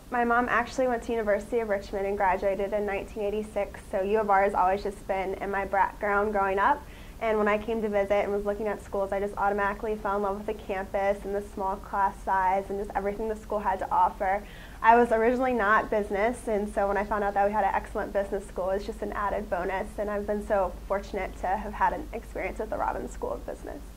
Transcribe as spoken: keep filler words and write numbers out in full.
My mom actually went to University of Richmond and graduated in nineteen eighty-six, so U of R has always just been in my background growing up. And when I came to visit and was looking at schools, I just automatically fell in love with the campus and the small class size and just everything the school had to offer. I was originally not business, and so when I found out that we had an excellent business school, it was just an added bonus, and I've been so fortunate to have had an experience at the Robbins School of Business.